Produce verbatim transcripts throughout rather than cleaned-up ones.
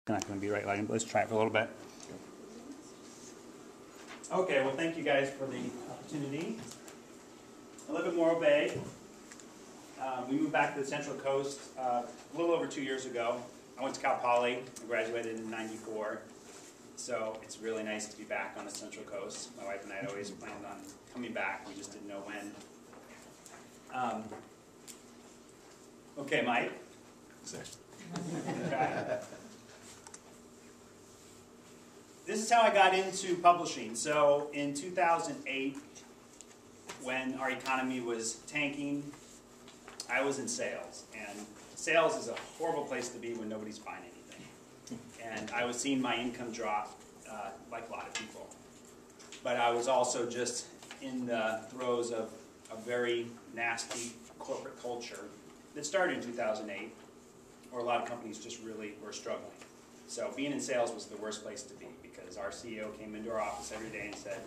not going to be right lighting, but let's try it for a little bit. Okay, well, thank you guys for the opportunity. I live in Morro Bay. Um, we moved back to the Central Coast uh, a little over two years ago. I went to Cal Poly. I graduated in ninety-four. So it's really nice to be back on the Central Coast. My wife and I had always planned on coming back. We just didn't know when. Um, okay, Mike. Okay. This is how I got into publishing. So in two thousand eight, when our economy was tanking, I was in sales. And sales is a horrible place to be when nobody's buying anything. And I was seeing my income drop, uh, like a lot of people. But I was also just in the throes of a very nasty corporate culture that started in two thousand eight, where a lot of companies just really were struggling. So being in sales was the worst place to be, because our C E O came into our office every day and said,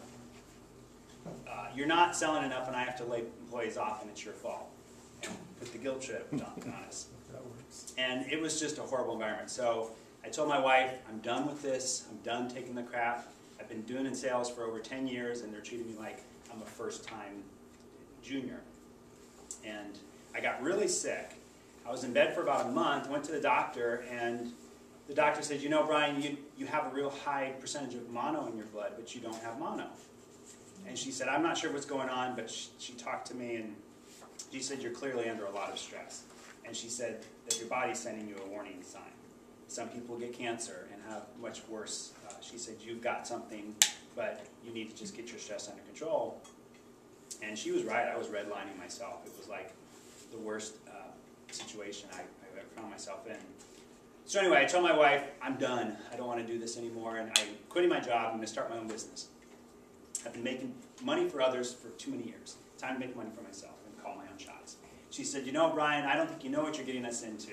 uh, you're not selling enough and I have to lay employees off and it's your fault. And put the guilt trip on us. That works. And it was just a horrible environment. So I told my wife, I'm done with this. I'm done taking the crap. I've been doing in sales for over ten years and they're treating me like I'm a first-time junior. And I got really sick. I was in bed for about a month, went to the doctor, and the doctor said, you know, Brian, you, you have a real high percentage of mono in your blood, but you don't have mono. And she said, I'm not sure what's going on, but she, she talked to me, and she said, you're clearly under a lot of stress. And she said that your body's sending you a warning sign. Some people get cancer and have much worse. Uh, she said, you've got something, but you need to just get your stress under control. And she was right. I was redlining myself. It was like the worst uh, situation I, I ever found myself in. So anyway, I told my wife, I'm done. I don't want to do this anymore, and I'm quitting my job. I'm going to start my own business. I've been making money for others for too many years. Time to make money for myself and call my own shots. She said, you know, Brian, I don't think you know what you're getting us into.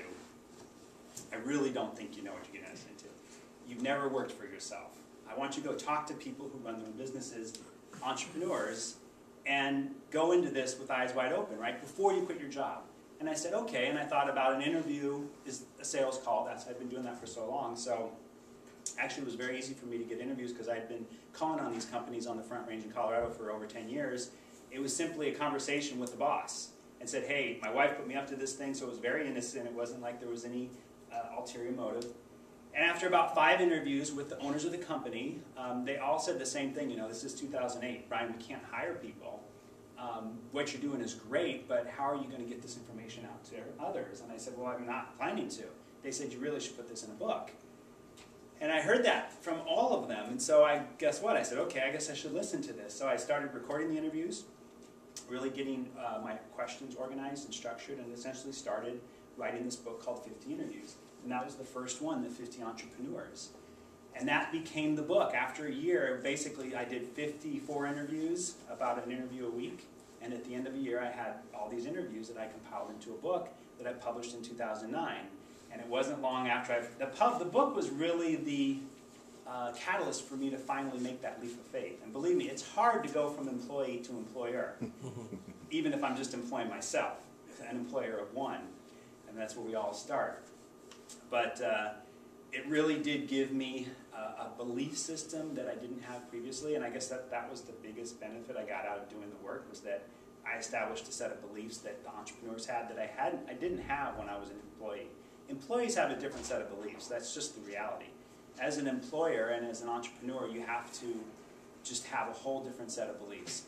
I really don't think you know what you're getting us into. You've never worked for yourself. I want you to go talk to people who run their own businesses, entrepreneurs, and go into this with eyes wide open, right, before you quit your job. And I said, okay, and I thought about an interview is a sales call. That's, I've been doing that for so long. So actually it was very easy for me to get interviews because I'd been calling on these companies on the Front Range in Colorado for over ten years. It was simply a conversation with the boss and said, hey, my wife put me up to this thing, so it was very innocent. It wasn't like there was any uh, ulterior motive. And after about five interviews with the owners of the company, um, they all said the same thing. You know, this is two thousand eight. Brian, we can't hire people. Um, what you're doing is great, but how are you going to get this information out to others? And I said, well, I'm not planning to. They said, you really should put this in a book. And I heard that from all of them. And so I, guess what? I said, okay, I guess I should listen to this. So I started recording the interviews, really getting uh, my questions organized and structured, and essentially started writing this book called fifty interviews. And that was the first one, the fifty entrepreneurs. And that became the book. After a year, basically I did fifty-four interviews, about an interview a week. And at the end of a year, I had all these interviews that I compiled into a book that I published in two thousand nine. And it wasn't long after I, the, pub, the book was really the uh, catalyst for me to finally make that leap of faith. And believe me, it's hard to go from employee to employer, even if I'm just employing myself, an employer of one. And that's where we all start. But uh, it really did give me a, a belief system that I didn't have previously, and I guess that, that was the biggest benefit I got out of doing the work, was that I established a set of beliefs that the entrepreneurs had that I hadn't, I didn't have when I was an employee. Employees have a different set of beliefs. That's just the reality. As an employer and as an entrepreneur, you have to just have a whole different set of beliefs.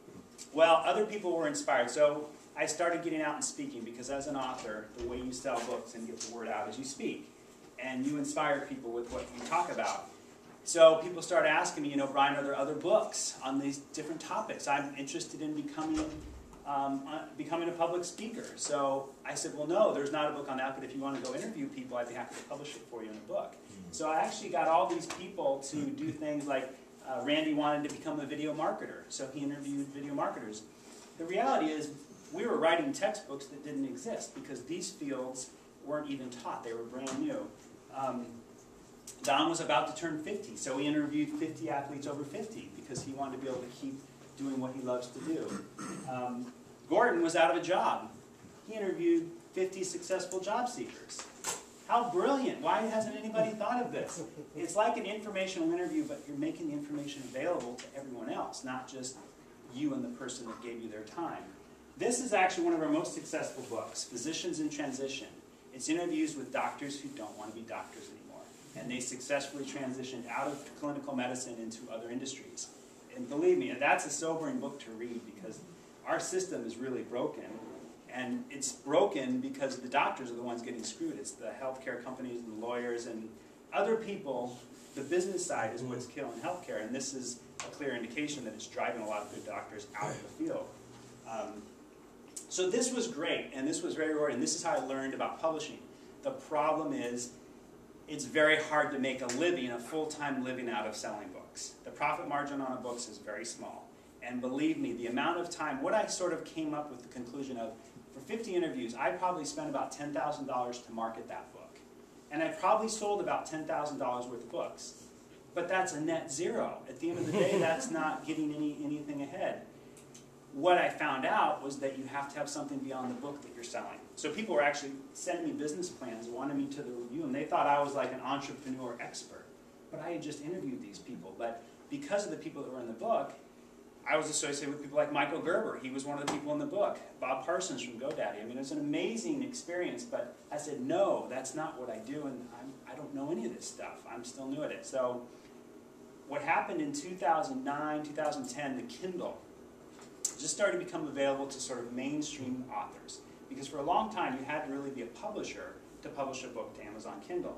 Well, other people were inspired, so I started getting out and speaking, because as an author, the way you sell books and get the word out is you speak. And you inspire people with what you talk about. So people started asking me, you know, Brian, are there other books on these different topics? I'm interested in becoming, um, uh, becoming a public speaker. So I said, well, no, there's not a book on that, but if you want to go interview people, I'd be happy to publish it for you in a book. So I actually got all these people to do things like, uh, Randy wanted to become a video marketer, so he interviewed video marketers. The reality is, we were writing textbooks that didn't exist, because these fields weren't even taught. They were brand new. Um, Don was about to turn fifty, so he interviewed fifty athletes over fifty because he wanted to be able to keep doing what he loves to do. Um, Gordon was out of a job. He interviewed fifty successful job seekers. How brilliant. Why hasn't anybody thought of this? It's like an informational interview, but you're making the information available to everyone else, not just you and the person that gave you their time. This is actually one of our most successful books, Physicians in Transition. It's interviews with doctors who don't want to be doctors anymore. And they successfully transitioned out of clinical medicine into other industries. And believe me, that's a sobering book to read because our system is really broken. And it's broken because the doctors are the ones getting screwed. It's the healthcare companies and the lawyers and other people. The business side is what's killing healthcare. And this is a clear indication that it's driving a lot of good doctors out of the field. Um, so this was great, and this was very rewarding. This is how I learned about publishing. The problem is, it's very hard to make a living, a full-time living out of selling books. The profit margin on a book is very small. And believe me, the amount of time, what I sort of came up with the conclusion of, for fifty interviews, I probably spent about ten thousand dollars to market that book. And I probably sold about ten thousand dollars worth of books. But that's a net zero. At the end of the day, that's not getting any, anything ahead. What I found out was that you have to have something beyond the book that you're selling. So people were actually sending me business plans, wanting me to review them. They thought I was like an entrepreneur expert. But I had just interviewed these people. But because of the people that were in the book, I was associated with people like Michael Gerber. He was one of the people in the book. Bob Parsons from GoDaddy. I mean, it was an amazing experience, but I said, no, that's not what I do, and I'm, I don't know any of this stuff. I'm still new at it. So what happened in two thousand nine, two thousand ten, the Kindle just started to become available to sort of mainstream authors. Because for a long time, you had to really be a publisher to publish a book to Amazon Kindle.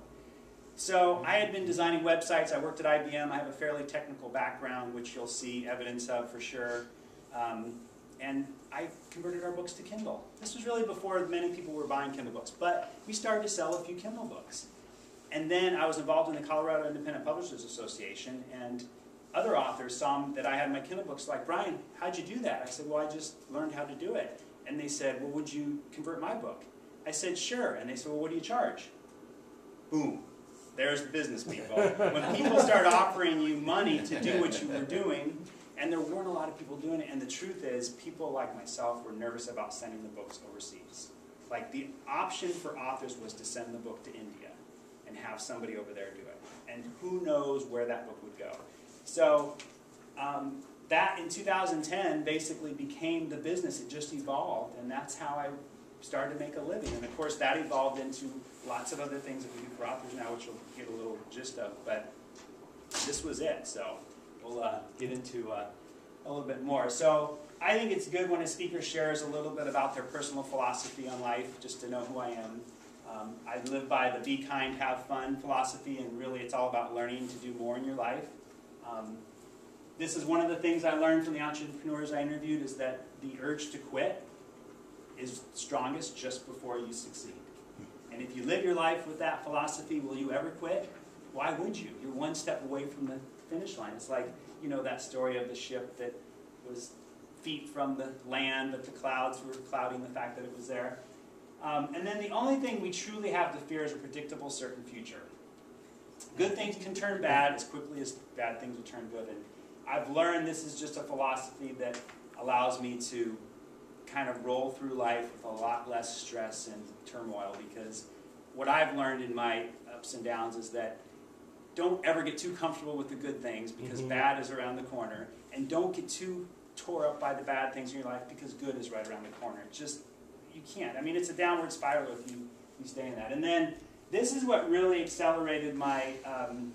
So I had been designing websites. I worked at I B M. I have a fairly technical background, which you'll see evidence of for sure. Um, and I converted our books to Kindle. This was really before many people were buying Kindle books. But we started to sell a few Kindle books. And then I was involved in the Colorado Independent Publishers Association, and other authors saw that I had my Kindle books like, Brian, how'd you do that? I said, well, I just learned how to do it. And they said, well, would you convert my book? I said, sure. And they said, well, what do you charge? Boom. There's the business people. When people start offering you money to do what you were doing, and there weren't a lot of people doing it, and the truth is, people like myself were nervous about sending the books overseas. Like, the option for authors was to send the book to India and have somebody over there do it. And who knows where that book would go. So um, that, in two thousand ten, basically became the business. It just evolved, and that's how I started to make a living. And of course, that evolved into lots of other things that we do for authors now, which you'll get a little gist of. But this was it. So we'll uh, get into uh, a little bit more. So I think it's good when a speaker shares a little bit about their personal philosophy on life, just to know who I am. Um, I live by the be kind, have fun philosophy, and really it's all about learning to do more in your life. Um, this is one of the things I learned from the entrepreneurs I interviewed, is that the urge to quit is strongest just before you succeed. And if you live your life with that philosophy, will you ever quit? Why would you? You're one step away from the finish line. It's like, you know, that story of the ship that was feet from the land, but the clouds were clouding the fact that it was there. Um, and then the only thing we truly have to fear is a predictable, certain future. Good things can turn bad as quickly as bad things will turn good. And I've learned this is just a philosophy that allows me to kind of roll through life with a lot less stress and turmoil, because what I've learned in my ups and downs is that don't ever get too comfortable with the good things, because mm-hmm. bad is around the corner, and don't get too tore up by the bad things in your life, because good is right around the corner. It's just, you can't. I mean, it's a downward spiral if you, you stay in that. And then this is what really accelerated my um,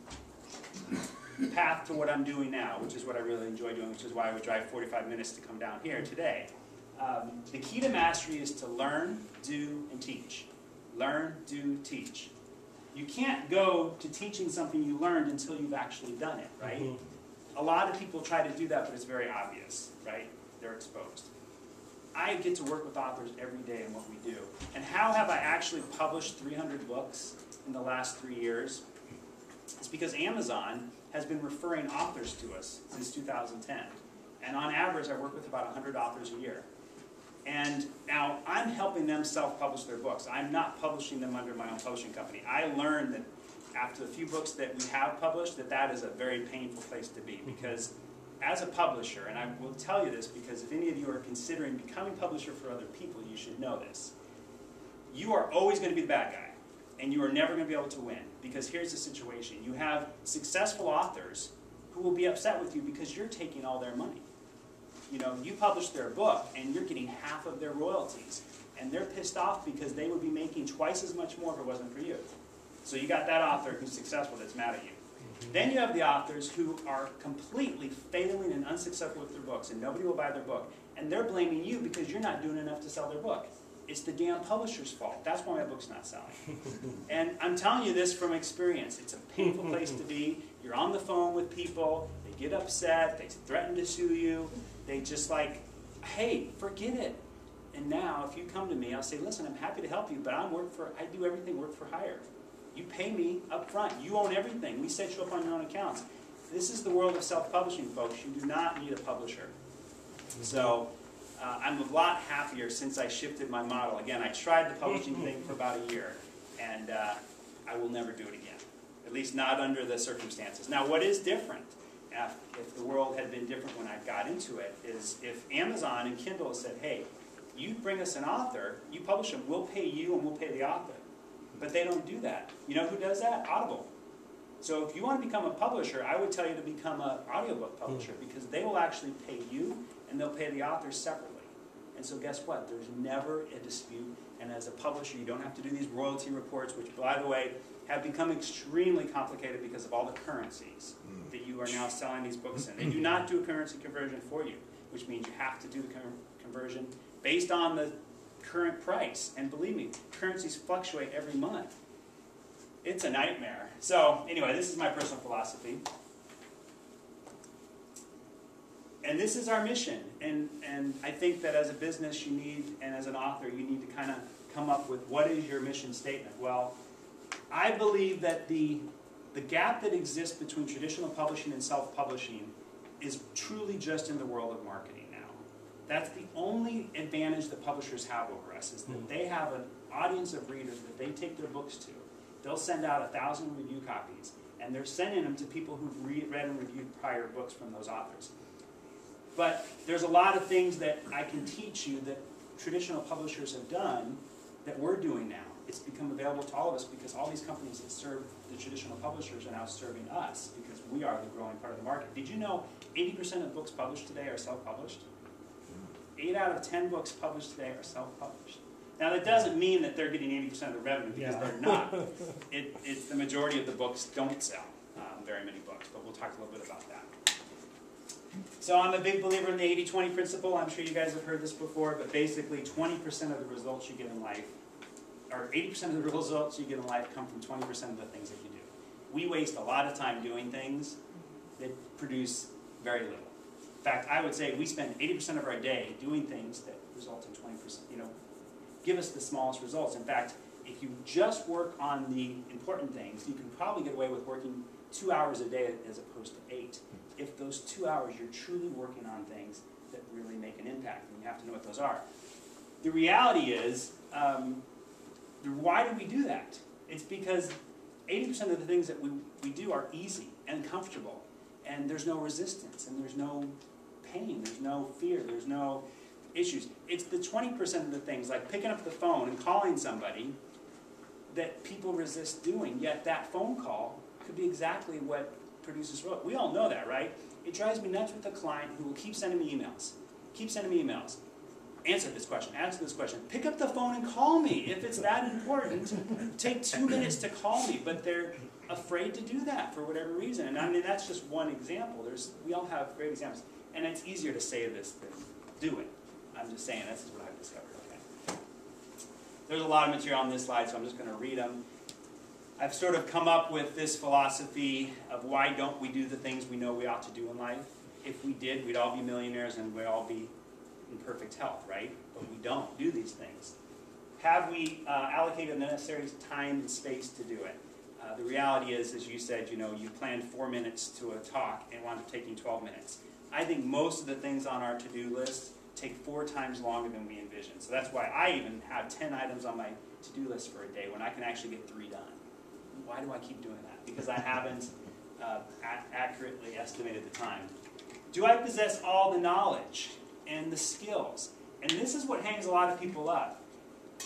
path to what I'm doing now, which is what I really enjoy doing, which is why I would drive forty-five minutes to come down here today. Um, the key to mastery is to learn, do, and teach. Learn, do, teach. You can't go to teaching something you learned until you've actually done it, right? Mm-hmm. A lot of people try to do that, but it's very obvious, right? They're exposed. I get to work with authors every day in what we do. And how have I actually published three hundred books in the last three years? It's because Amazon has been referring authors to us since two thousand ten. And on average, I work with about one hundred authors a year. And now I'm helping them self-publish their books. I'm not publishing them under my own publishing company. I learned that after the few books that we have published, that that is a very painful place to be. Because as a publisher, and I will tell you this because if any of you are considering becoming a publisher for other people, you should know this. You are always going to be the bad guy. and you are never going to be able to win. Because here's the situation. You have successful authors who will be upset with you because you're taking all their money. You know, you publish their book, and you're getting half of their royalties. And they're pissed off because they would be making twice as much more if it wasn't for you. So you got that author who's successful that's mad at you. Mm-hmm. Then you have the authors who are completely failing and unsuccessful with their books, and nobody will buy their book. And they're blaming you because you're not doing enough to sell their book. It's the damn publisher's fault. That's why my book's not selling. And I'm telling you this from experience. It's a painful place to be. You're on the phone with people. They get upset. They threaten to sue you. They just like, hey, forget it. And now, if you come to me, I'll say, listen, I'm happy to help you, but I'm work for, I do everything work for hire. You pay me up front. You own everything. We set you up on your own accounts. This is the world of self-publishing, folks. You do not need a publisher. So uh, I'm a lot happier since I shifted my model. Again, I tried the publishing thing for about a year, and uh, I will never do it again, at least not under the circumstances. Now, what is different, if, if the world had been different when I got into it, is if Amazon and Kindle said, hey, you bring us an author, you publish them, we'll pay you and we'll pay the author. But they don't do that. You know who does that? Audible. So if you want to become a publisher, I would tell you to become an audiobook publisher because they will actually pay you and they'll pay the authors separately. And so guess what? There's never a dispute. And as a publisher, you don't have to do these royalty reports, which, by the way, have become extremely complicated because of all the currencies that you are now selling these books in. They do not do a currency conversion for you, which means you have to do the conversion based on the current price. And believe me, currencies fluctuate every month. It's a nightmare. So anyway, this is my personal philosophy. And this is our mission. And, and I think that as a business you need, and as an author, you need to kind of come up with what is your mission statement. Well, I believe that the, the gap that exists between traditional publishing and self-publishing is truly just in the world of marketing now. That's the only advantage that publishers have over us, is that they have an audience of readers that they take their books to. They'll send out a thousand review copies, and they're sending them to people who've read, read and reviewed prior books from those authors. But there's a lot of things that I can teach you that traditional publishers have done that we're doing now. It's become available to all of us because all these companies that serve the traditional publishers are now serving us because we are the growing part of the market. Did you know eighty percent of books published today are self-published? eight out of ten books published today are self-published. Now that doesn't mean that they're getting eighty percent of the revenue because yeah. they're not. It, it's the majority of the books don't sell um, very many books, but we'll talk a little bit about that. So I'm a big believer in the eighty twenty principle. I'm sure you guys have heard this before, but basically twenty percent of the results you get in life, or eighty percent of the results you get in life come from twenty percent of the things that you do. We waste a lot of time doing things that produce very little. In fact, I would say we spend eighty percent of our day doing things that result in twenty percent, you know, give us the smallest results. In fact, if you just work on the important things, you can probably get away with working two hours a day as opposed to eight. If those two hours you're truly working on things that really make an impact, and you have to know what those are. The reality is, um, why do we do that? It's because eighty percent of the things that we, we do are easy and comfortable, and there's no resistance, and there's no pain, there's no fear, there's no issues. It's the twenty percent of the things, like picking up the phone and calling somebody, that people resist doing, yet that phone call could be exactly what produces growth. We all know that, right? It drives me nuts with a client who will keep sending me emails. Keep sending me emails. Answer this question, answer this question. Pick up the phone and call me. If it's that important, take two minutes to call me. But they're afraid to do that for whatever reason. And I mean, that's just one example. There's, we all have great examples. And it's easier to say this than do it. I'm just saying, this is what I've discovered. Okay. There's a lot of material on this slide, so I'm just going to read them. I've sort of come up with this philosophy of why don't we do the things we know we ought to do in life. If we did, we'd all be millionaires and we'd all be in perfect health, right? But we don't do these things. Have we uh, allocated the necessary time and space to do it? Uh, the reality is, as you said, you know, you planned four minutes to a talk and wound up taking twelve minutes. I think most of the things on our to-do list take four times longer than we envisioned. So that's why I even have ten items on my to-do list for a day when I can actually get three done. Why do I keep doing that? Because I haven't uh, accurately estimated the time. Do I possess all the knowledge and the skills? And this is what hangs a lot of people up.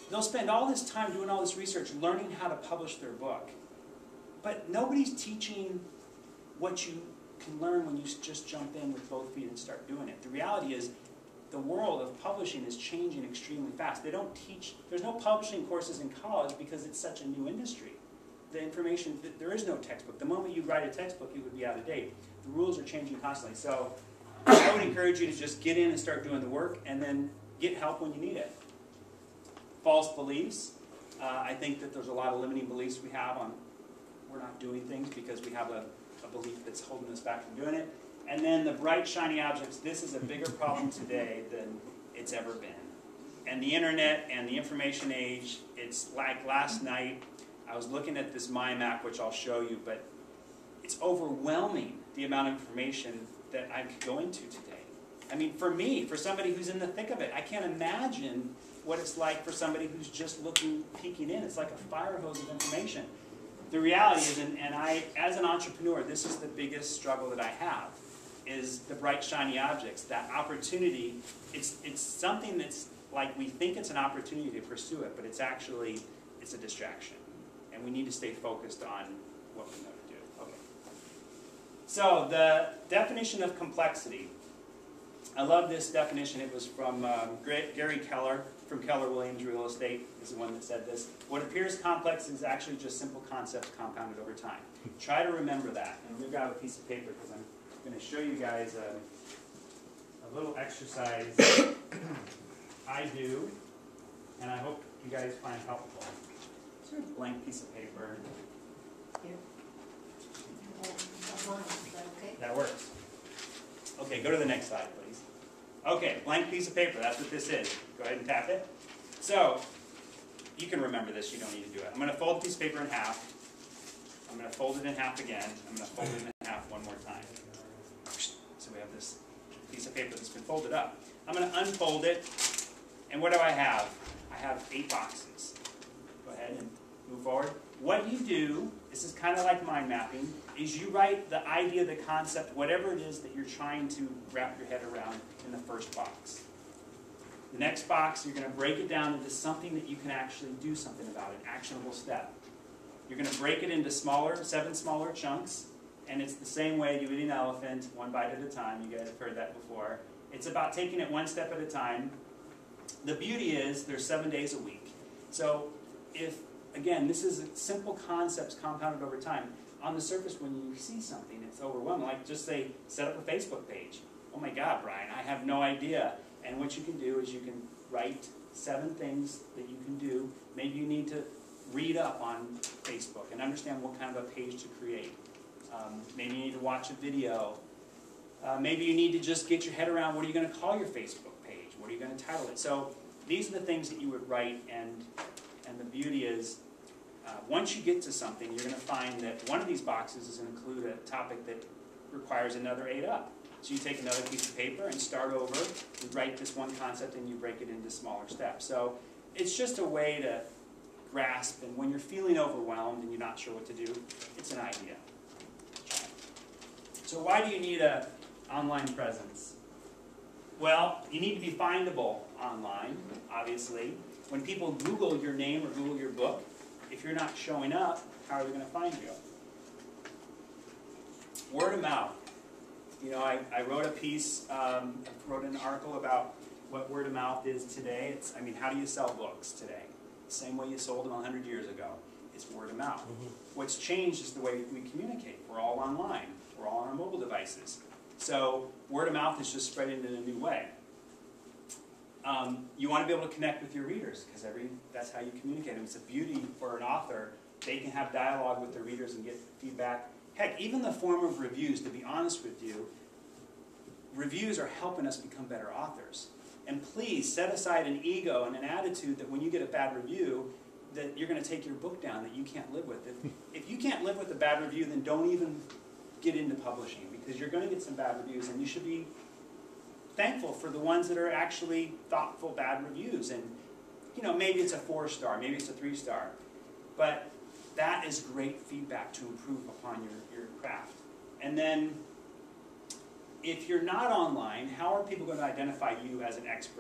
they'll spend all this time doing all this research, learning how to publish their book. But nobody's teaching what you can learn when you just jump in with both feet and start doing it. The reality is, the world of publishing is changing extremely fast. They don't teach, there's no publishing courses in college because it's such a new industry. The information, there is no textbook. The moment you write a textbook, it would be out of date. The rules are changing constantly. So I would encourage you to just get in and start doing the work, and then get help when you need it. False beliefs. Uh, I think that there's a lot of limiting beliefs we have on we're not doing things because we have a, a belief that's holding us back from doing it. And then the bright, shiny objects. This is a bigger problem today than it's ever been. And the internet and the information age, it's like last night, I was looking at this mind map, which I'll show you, but it's overwhelming the amount of information that I could go into today. I mean, for me, for somebody who's in the thick of it, I can't imagine what it's like for somebody who's just looking, peeking in. It's like a fire hose of information. The reality is, and, and I, as an entrepreneur, this is the biggest struggle that I have, is the bright, shiny objects, that opportunity. It's, it's something that's like we think it's an opportunity to pursue it, but it's actually, it's a distraction. And we need to stay focused on what we know to do. Okay. So the definition of complexity. I love this definition. It was from um, Gary Keller, from Keller Williams Real Estate, is the one that said this. What appears complex is actually just simple concepts compounded over time. Try to remember that. And we've got a piece of paper because I'm going to show you guys a, a little exercise I do, and I hope you guys find helpful. Here's a blank piece of paper. Here. Okay. That works. Okay, go to the next slide, please. Okay, blank piece of paper, that's what this is. Go ahead and tap it. So, you can remember this, you don't need to do it. I'm going to fold the piece of paper in half. I'm going to fold it in half again. I'm going to fold it in half one more time. So we have this piece of paper that's been folded up. I'm going to unfold it, and what do I have? I have eight boxes. Go ahead and move forward. What you do, this is kind of like mind mapping, is you write the idea, the concept, whatever it is that you're trying to wrap your head around in the first box. The next box, you're going to break it down into something that you can actually do something about, an actionable step. You're going to break it into smaller, seven smaller chunks, and it's the same way you eat an elephant, one bite at a time. You guys have heard that before. It's about taking it one step at a time. The beauty is there's seven days a week. So if, again, this is simple concepts compounded over time. On the surface, when you see something, it's overwhelming. Like just say, set up a Facebook page. Oh my God, Brian, I have no idea. And what you can do is you can write seven things that you can do. Maybe you need to read up on Facebook and understand what kind of a page to create. Um, maybe you need to watch a video. Uh, maybe you need to just get your head around what are you going to call your Facebook page? What are you going to title it? So these are the things that you would write, and, and the beauty is uh, once you get to something, you're going to find that one of these boxes is going to include a topic that requires another eight up. So you take another piece of paper and start over, you write this one concept and you break it into smaller steps. So it's just a way to grasp, and when you're feeling overwhelmed and you're not sure what to do, it's an idea. So why do you need an online presence? Well, you need to be findable online, obviously. When people Google your name or Google your book, if you're not showing up, how are they going to find you? Word of mouth. You know, I, I wrote a piece, um, I wrote an article about what word of mouth is today. It's, I mean, how do you sell books today? The same way you sold them one hundred years ago. It's word of mouth. Mm-hmm. What's changed is the way we communicate. We're all online. We're all on our mobile devices. So word of mouth is just spreading in a new way. Um, you want to be able to connect with your readers, because every that's how you communicate. And it's a beauty for an author. They can have dialogue with their readers and get feedback. Heck, even the form of reviews, to be honest with you, reviews are helping us become better authors. And please set aside an ego and an attitude that when you get a bad review, that you're going to take your book down, that you can't live with. If, if you can't live with a bad review, then don't even get into publishing, because you're going to get some bad reviews, and you should be thankful for the ones that are actually thoughtful bad reviews. And you know, maybe it's a four star, maybe it's a three star, but that is great feedback to improve upon your, your craft. And then if you're not online, how are people going to identify you as an expert?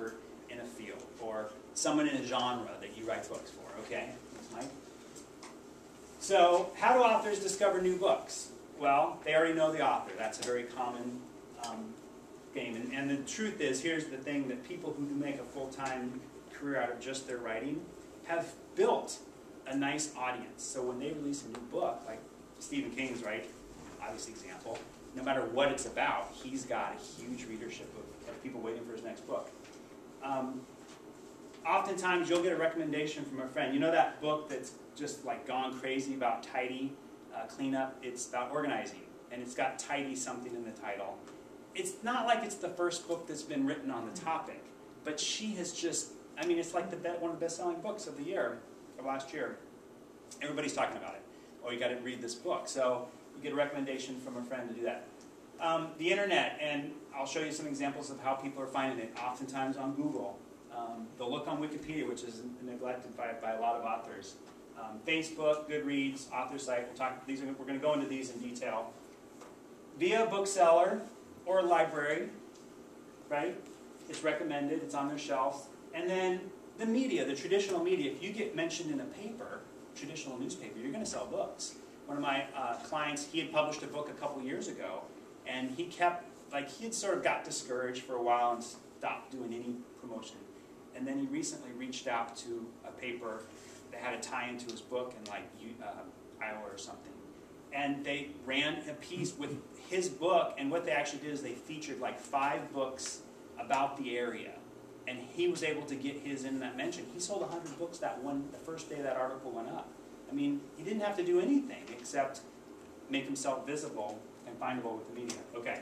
in a field, or someone in a genre that you write books for, okay? Thanks, Mike. So, how do authors discover new books? Well, they already know the author. That's a very common um, game. And, and the truth is, here's the thing, that people who do make a full-time career out of just their writing have built a nice audience. So when they release a new book, like Stephen King's, right, obvious example, no matter what it's about, he's got a huge readership of, of people waiting for his next book. Um, oftentimes you'll get a recommendation from a friend. You know that book that's just like gone crazy about tidy uh, cleanup? It's about organizing, and it's got tidy something in the title. It's not like it's the first book that's been written on the topic, but she has just, I mean, it's like the be one of the best-selling books of the year, of last year. Everybody's talking about it. Oh, you got to read this book. So you get a recommendation from a friend to do that. Um, the internet, and I'll show you some examples of how people are finding it, oftentimes on Google. Um, they'll look on Wikipedia, which is neglected by, by a lot of authors. Um, Facebook, Goodreads, author site. We'll talk. These are, we're going to go into these in detail. Via a bookseller or a library, right? It's recommended. It's on their shelves. And then the media, the traditional media. If you get mentioned in a paper, traditional newspaper, you're going to sell books. One of my uh, clients, he had published a book a couple years ago, and he kept, like, he had sort of got discouraged for a while and stopped doing any promotion. And then he recently reached out to a paper that had a tie-in to his book in, like, uh, Iowa or something. And they ran a piece with his book, and what they actually did is they featured, like, five books about the area. And he was able to get his in that mention. He sold one hundred books that one, the first day that article went up. I mean, he didn't have to do anything except make himself visible and findable with the media. Okay.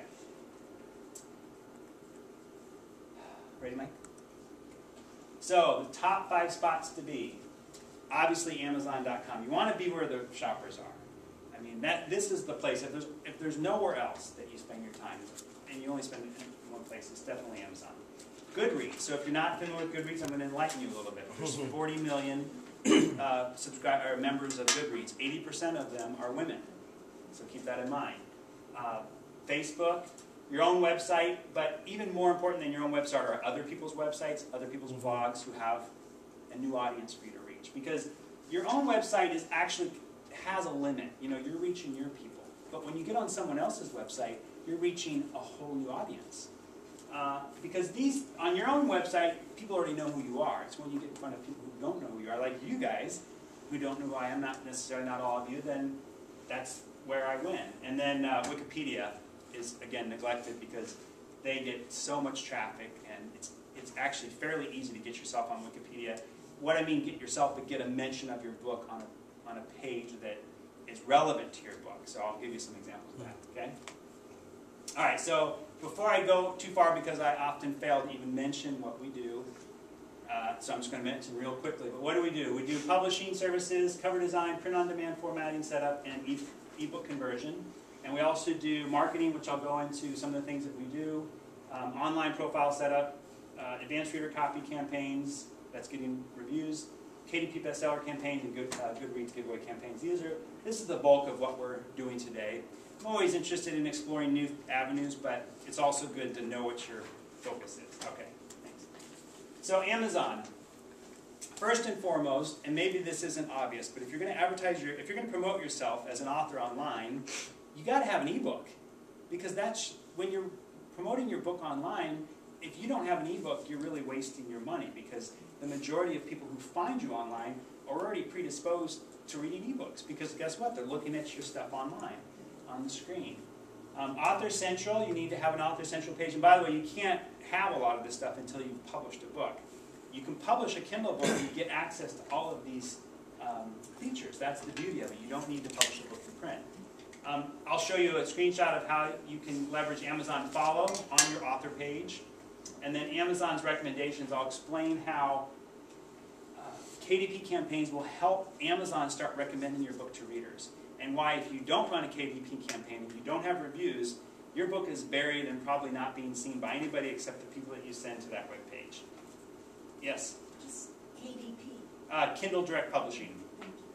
Ready, Mike? So, the top five spots to be. Obviously, Amazon dot com. You want to be where the shoppers are. I mean, that this is the place. If there's, if there's nowhere else that you spend your time, and you only spend it in one place, it's definitely Amazon. Goodreads. So if you're not familiar with Goodreads, I'm going to enlighten you a little bit. There's forty million uh, subscribe or members of Goodreads. eighty percent of them are women. So keep that in mind. Uh, Facebook, your own website, but even more important than your own website are other people's websites, other people's blogs who have a new audience for you to reach. Because your own website is actually has a limit. You know, you're reaching your people. But when you get on someone else's website, you're reaching a whole new audience. Uh, because these, on your own website, people already know who you are. It's when you get in front of people who don't know who you are, like you guys, who don't know who I am, not necessarily not all of you, then that's where I win. And then uh, Wikipedia is, again, neglected because they get so much traffic, and it's, it's actually fairly easy to get yourself on Wikipedia. What I mean, get yourself, but get a mention of your book on a, on a page that is relevant to your book. So I'll give you some examples of that, okay? All right, so before I go too far, because I often fail to even mention what we do, uh, so I'm just going to mention real quickly, but what do we do? We do publishing services, cover design, print-on-demand formatting setup, and e e-book conversion. And we also do marketing, which I'll go into some of the things that we do, um, online profile setup, uh, advanced reader copy campaigns, that's getting reviews, K D P bestseller campaigns, and good, uh, Goodreads giveaway campaigns. These are, this is the bulk of what we're doing today. I'm always interested in exploring new avenues, but it's also good to know what your focus is. Okay, thanks. So Amazon, first and foremost, and maybe this isn't obvious, but if you're going to advertise your, if you're going to promote yourself as an author online, you got to have an ebook, because that's when you're promoting your book online. If you don't have an ebook, you're really wasting your money, because the majority of people who find you online are already predisposed to reading ebooks, because guess what? They're looking at your stuff online on the screen. Um, Author Central, you need to have an Author Central page. And by the way, you can't have a lot of this stuff until you've published a book. You can publish a Kindle book and you get access to all of these um, features. That's the beauty of it. You don't need to publish a book for print. Um, I'll show you a screenshot of how you can leverage Amazon Follow on your author page. And then Amazon's recommendations, I'll explain how uh, K D P campaigns will help Amazon start recommending your book to readers. And why, if you don't run a K D P campaign, if you don't have reviews, your book is buried and probably not being seen by anybody except the people that you send to that web page. Yes? Just K D P. Uh, Kindle Direct Publishing.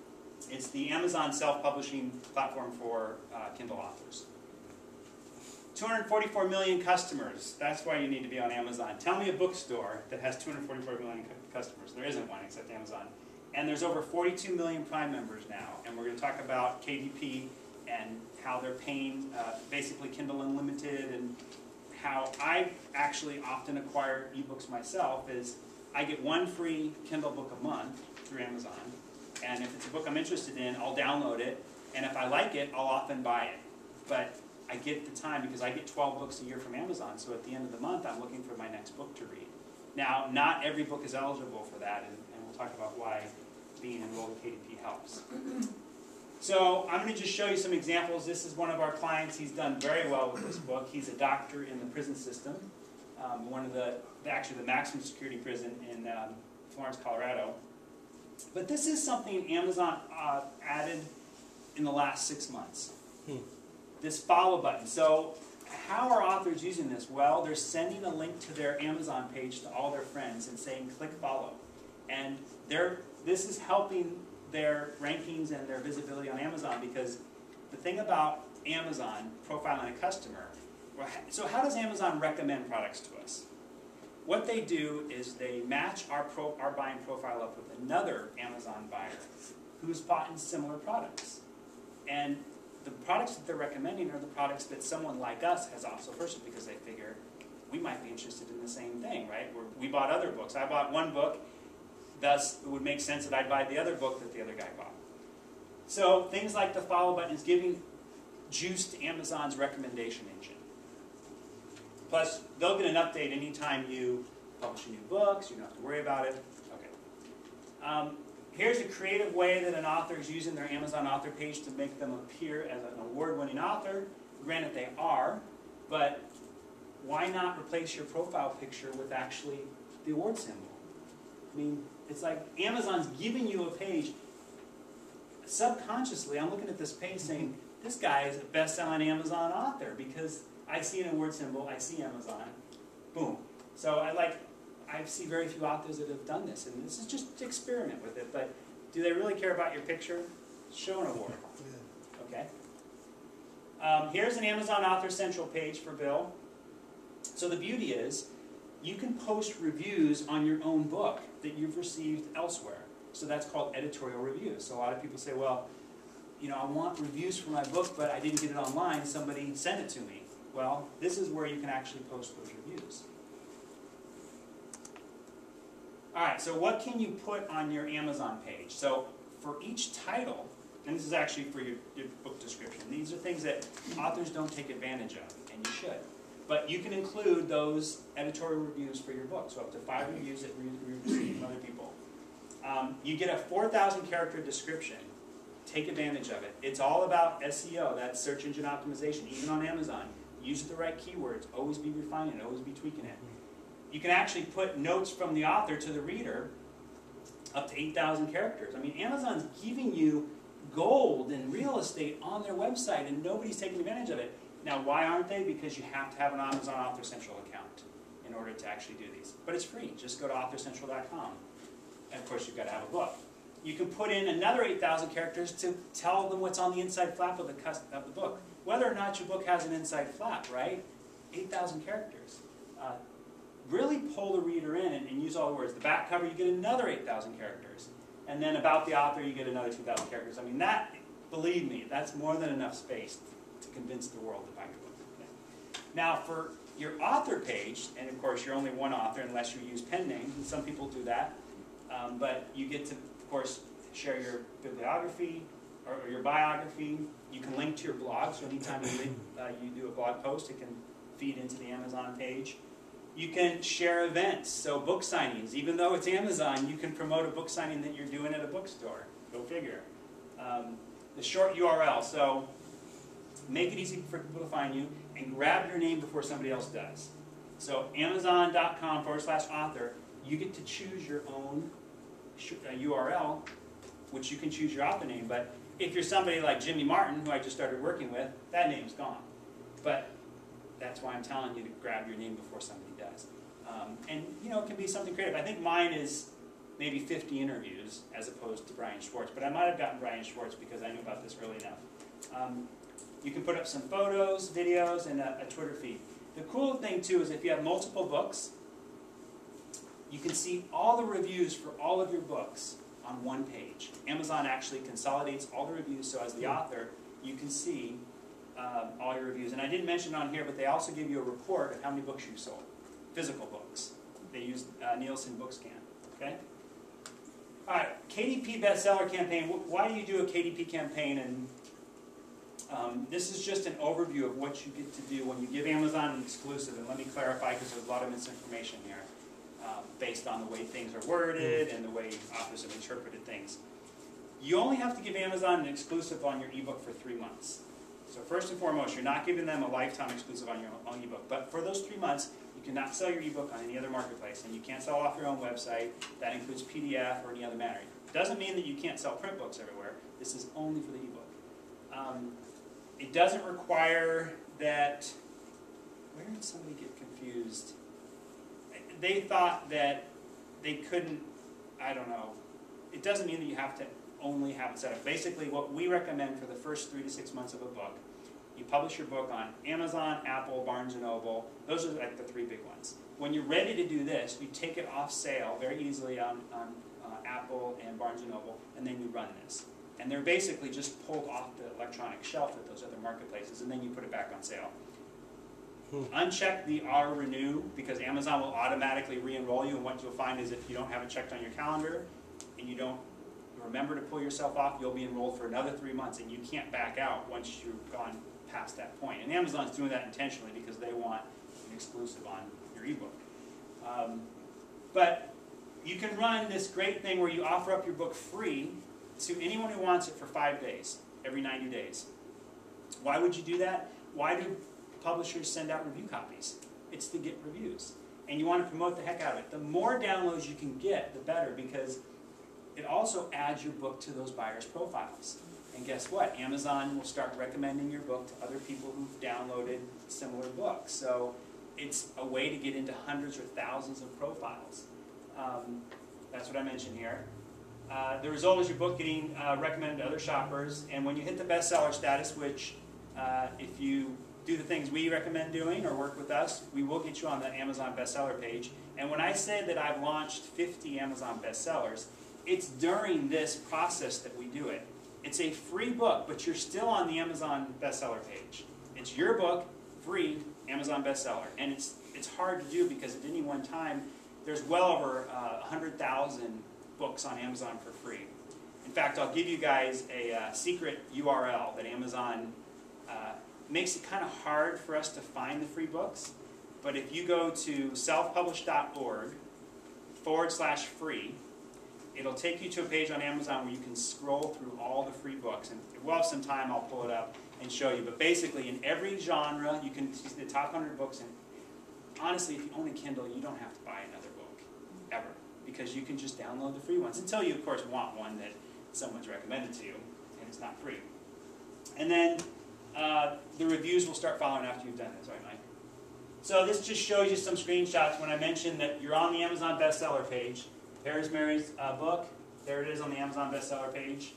It's the Amazon self-publishing platform for uh, Kindle authors. two hundred forty-four million customers. That's why you need to be on Amazon. Tell me a bookstore that has two hundred forty-four million cu- customers. There isn't one except Amazon. And there's over forty-two million Prime members now. And we're going to talk about K D P and how they're paying uh, basically Kindle Unlimited, and how I actually often acquire ebooks myself is I get one free Kindle book a month through Amazon. And if it's a book I'm interested in, I'll download it. And if I like it, I'll often buy it. But I get the time because I get twelve books a year from Amazon. So at the end of the month, I'm looking for my next book to read. Now, not every book is eligible for that, and, and we'll talk about why being enrolled in K D P helps. So I'm going to just show you some examples. This is one of our clients. He's done very well with this book. He's a doctor in the prison system, um, one of the, actually the maximum security prison in um, Florence, Colorado. But this is something Amazon uh, added in the last six months. Hmm. This follow button. So how are authors using this? Well, they're sending a link to their Amazon page to all their friends and saying, click follow. And they're, this is helping their rankings and their visibility on Amazon, because the thing about Amazon profiling a customer, so how does Amazon recommend products to us? What they do is they match our, pro, our buying profile up with another Amazon buyer who's bought in similar products. And the products that they're recommending are the products that someone like us has also purchased, because they figure we might be interested in the same thing, right? We're, we bought other books. I bought one book, thus it would make sense that I'd buy the other book that the other guy bought. So things like the follow button is giving juice to Amazon's recommendation engine. Plus, they'll get an update anytime you publish a new book, so you don't have to worry about it. Okay. Um, Here's a creative way that an author is using their Amazon author page to make them appear as an award-winning author. Granted, they are, but why not replace your profile picture with actually the award symbol? I mean, it's like Amazon's giving you a page. Subconsciously, I'm looking at this page saying, this guy is a best-selling Amazon author, because I see an award symbol, I see Amazon, boom. So I like... I see very few authors that have done this, and this is just to experiment with it, but do they really care about your picture? Show an award. Okay. Um, here's an Amazon Author Central page for Bill. So the beauty is, you can post reviews on your own book that you've received elsewhere. So that's called editorial reviews. So a lot of people say, well, you know, I want reviews for my book, but I didn't get it online, somebody sent it to me. Well, this is where you can actually post those reviews. All right, so what can you put on your Amazon page? So for each title, and this is actually for your, your book description, these are things that authors don't take advantage of, and you should. But you can include those editorial reviews for your book, so up to five reviews that we receive from other people. Um, you get a four thousand character description. Take advantage of it. It's all about S E O, that's search engine optimization, even on Amazon. Use the right keywords, always be refining it, always be tweaking it. You can actually put notes from the author to the reader up to eight thousand characters. I mean, Amazon's giving you gold and real estate on their website, and nobody's taking advantage of it. Now, why aren't they? Because you have to have an Amazon Author Central account in order to actually do these. But it's free. Just go to author central dot com. And, of course, you've got to have a book. You can put in another eight thousand characters to tell them what's on the inside flap of the, of the book. Whether or not your book has an inside flap, right? eight thousand characters. Uh, Really pull the reader in and, and use all the words. The back cover, you get another eight thousand characters. And then about the author, you get another two thousand characters. I mean, that, believe me, that's more than enough space to convince the world to buy your book. Okay. Now, for your author page, and of course, you're only one author unless you use pen names, and some people do that. Um, but you get to, of course, share your bibliography or, or your biography. You can link to your blog, so anytime you, link, uh, you do a blog post, it can feed into the Amazon page. You can share events, so book signings. Even though it's Amazon, you can promote a book signing that you're doing at a bookstore. Go figure. Um, the short U R L, so make it easy for people to find you, and grab your name before somebody else does. So amazon dot com forward slash author, you get to choose your own U R L, which you can choose your author name, but if you're somebody like Jimmy Martin, who I just started working with, that name's gone. But that's why I'm telling you to grab your name before somebody does. Um, and, you know, it can be something creative. I think mine is maybe fifty interviews as opposed to Brian Schwartz. But I might have gotten Brian Schwartz because I knew about this early enough. Um, You can put up some photos, videos, and a, a Twitter feed. The cool thing too is if you have multiple books, you can see all the reviews for all of your books on one page. Amazon actually consolidates all the reviews, so as the author, you can see um, all your reviews. And I didn't mention it on here, but they also give you a report of how many books you've sold, physical books. They use uh, Nielsen Bookscan. Okay. All right, K D P bestseller campaign. Why do you do a K D P campaign? And um, this is just an overview of what you get to do when you give Amazon an exclusive. And let me clarify, because there's a lot of misinformation here, um, based on the way things are worded and the way authors have interpreted things. You only have to give Amazon an exclusive on your ebook for three months. So first and foremost, you're not giving them a lifetime exclusive on your own ebook. But for those three months, you cannot sell your ebook on any other marketplace, and you can't sell off your own website. That includes P D F or any other manner. It doesn't mean that you can't sell print books everywhere. This is only for the ebook. Um, it doesn't require that. Where did somebody get confused? They thought that they couldn't. I don't know. It doesn't mean that you have to only have it set up. Basically, what we recommend for the first three to six months of a book, you publish your book on Amazon, Apple, Barnes and Noble. Those are like the three big ones. When you're ready to do this, you take it off sale very easily on, on uh, Apple and Barnes and Noble, and then you run this. And they're basically just pulled off the electronic shelf at those other marketplaces, and then you put it back on sale. Hmm. Uncheck the auto renew, because Amazon will automatically re-enroll you, and what you'll find is if you don't have it checked on your calendar, and you don't remember to pull yourself off, you'll be enrolled for another three months, and you can't back out once you've gone past that point. And Amazon's doing that intentionally because they want an exclusive on your ebook. Um, but you can run this great thing where you offer up your book free to anyone who wants it for five days, every ninety days. Why would you do that? Why do publishers send out review copies? It's to get reviews. And you want to promote the heck out of it. The more downloads you can get, the better, because it also adds your book to those buyers' profiles. And guess what? Amazon will start recommending your book to other people who've downloaded similar books. So it's a way to get into hundreds or thousands of profiles. Um, that's what I mentioned here. Uh, the result is your book getting uh, recommended to other shoppers. And when you hit the bestseller status, which uh, if you do the things we recommend doing or work with us, we will get you on the Amazon bestseller page. And when I say that I've launched fifty Amazon bestsellers, it's during this process that we do it. It's a free book, but you're still on the Amazon bestseller page. It's your book, free, Amazon bestseller. And it's, it's hard to do because at any one time, there's well over uh, one hundred thousand books on Amazon for free. In fact, I'll give you guys a uh, secret U R L that Amazon uh, makes it kind of hard for us to find the free books. But if you go to self-publish dot org forward slash free, it'll take you to a page on Amazon where you can scroll through all the free books. And if we'll have some time, I'll pull it up and show you. But basically, in every genre, you can see the top one hundred books. And honestly, if you own a Kindle, you don't have to buy another book, ever. Because you can just download the free ones. Until you, of course, want one that someone's recommended to you, and it's not free. And then uh, the reviews will start following after you've done this, right, Mike? So this just shows you some screenshots when I mentioned that you're on the Amazon bestseller page. There's Mary's uh, book. There it is on the Amazon bestseller page.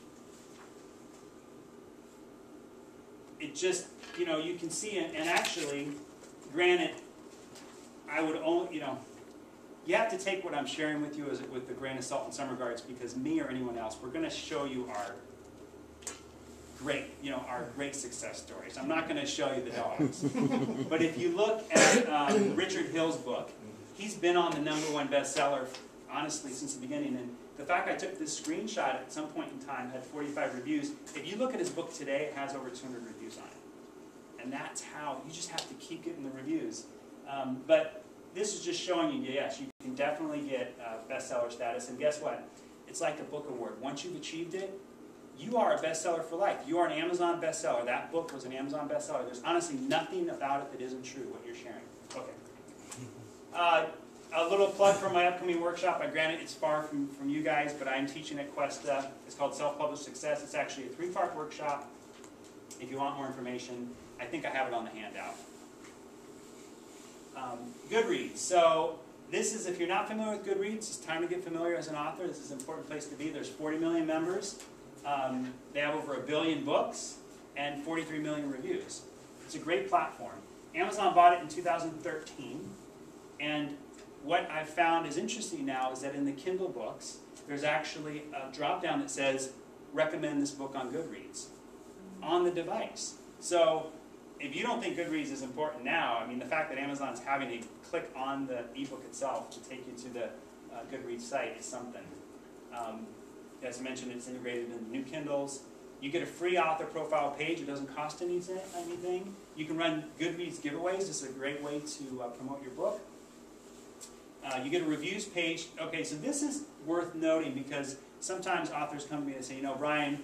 It just, you know, you can see it. And actually, granted, I would only, you know, you have to take what I'm sharing with you as with the grain of salt in some regards, because me or anyone else, we're going to show you our great, you know, our great success stories. I'm not going to show you the dogs. But if you look at um, Richard Hill's book, he's been on the number one bestseller, honestly, since the beginning. And the fact I took this screenshot at some point in time had forty-five reviews. If you look at his book today, it has over two hundred reviews on it. And that's how, you just have to keep getting the reviews. Um, but this is just showing you, yes, you can definitely get uh, bestseller status. And guess what? It's like a book award. Once you've achieved it, you are a bestseller for life. You are an Amazon bestseller. That book was an Amazon bestseller. There's honestly nothing about it that isn't true, what you're sharing. Okay. Uh, a little plug for my upcoming workshop. I granted it's far from, from you guys, but I'm teaching at Questa. It's called Self-Published Success. It's actually a three-part workshop. If you want more information, I think I have it on the handout. Um, Goodreads. So this is, if you're not familiar with Goodreads, it's time to get familiar as an author. This is an important place to be. There's forty million members. Um, they have over a billion books. and forty-three million reviews. It's a great platform. Amazon bought it in two thousand thirteen, and what I've found is interesting now is that in the Kindle books, there's actually a drop-down that says, recommend this book on Goodreads, on the device. So if you don't think Goodreads is important now, I mean, the fact that Amazon's having to click on the ebook itself to take you to the uh, Goodreads site is something. Um, as I mentioned, it's integrated in the new Kindles. You get a free author profile page. It doesn't cost anything. anything. You can run Goodreads giveaways. This is a great way to uh, promote your book. Uh, you get a reviews page. Okay, so this is worth noting because sometimes authors come to me and say, you know, Brian,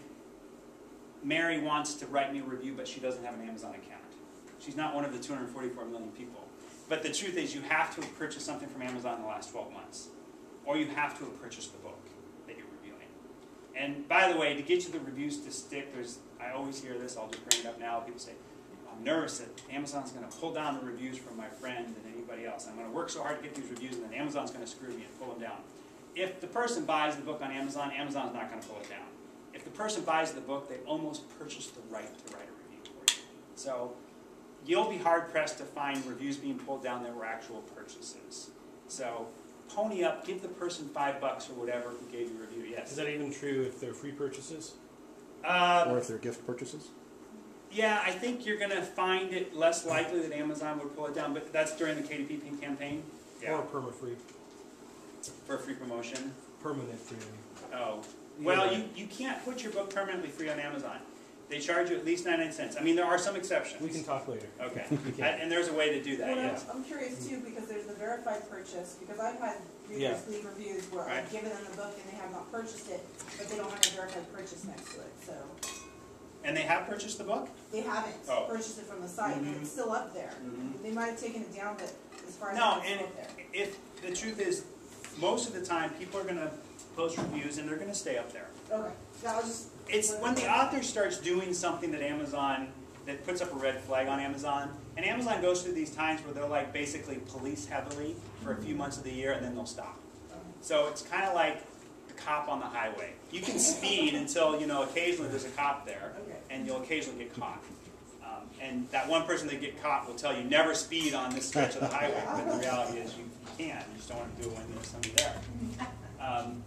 Mary wants to write me a review, but she doesn't have an Amazon account. She's not one of the two hundred forty-four million people. But the truth is you have to have purchased something from Amazon in the last twelve months. Or you have to have purchased the book that you're reviewing. And by the way, to get you the reviews to stick, there's, I always hear this, I'll just bring it up now. People say, I'm nervous that Amazon's going to pull down the reviews from my friend and anybody else. I'm going to work so hard to get these reviews, and then Amazon's going to screw me and pull them down. If the person buys the book on Amazon, Amazon's not going to pull it down. If the person buys the book, they almost purchase the right to write a review for you. So you'll be hard-pressed to find reviews being pulled down that were actual purchases. So pony up, give the person five bucks or whatever who gave you a review, yes. Is that even true if they're free purchases? Uh, Or if they're gift purchases? Yeah, I think you're going to find it less likely that Amazon would pull it down, but that's during the K D P campaign. Or perma-free? For free promotion. Permanent free. Oh. Well, you, you can't put your book permanently free on Amazon. They charge you at least ninety-nine cents. I mean, there are some exceptions. We can talk later. Okay. We can. And there's a way to do that, Well, yes. I'm curious too, because there's the verified purchase, because I've had readers Yeah. leave reviews where Right. I've given them the book and they have not purchased it, but they don't have a verified purchase next to it, so. And they have purchased the book? They haven't Oh. purchased it from the site, and Mhm. it's still up there. Mhm. They might have taken it down, but as far as I No, know, it's and still up there. if the truth is, most of the time, people are going to post reviews and they're going to stay up there. Okay, that was just. It's when the author starts doing something that Amazon, that puts up a red flag on Amazon, and Amazon goes through these times where they're like basically police heavily for a few months of the year and then they'll stop. So it's kind of like the cop on the highway. You can speed until, you know, occasionally there's a cop there, Okay. and you'll occasionally get caught. Um, and that one person that get caught will tell you, never speed on this stretch of the highway, but the reality is you, you can. You just don't want to do it when there's somebody there. Um,